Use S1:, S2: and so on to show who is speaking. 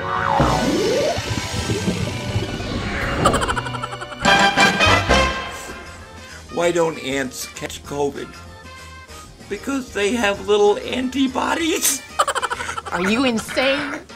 S1: Why don't ants catch COVID? Because they have little antibodies.
S2: Are you insane?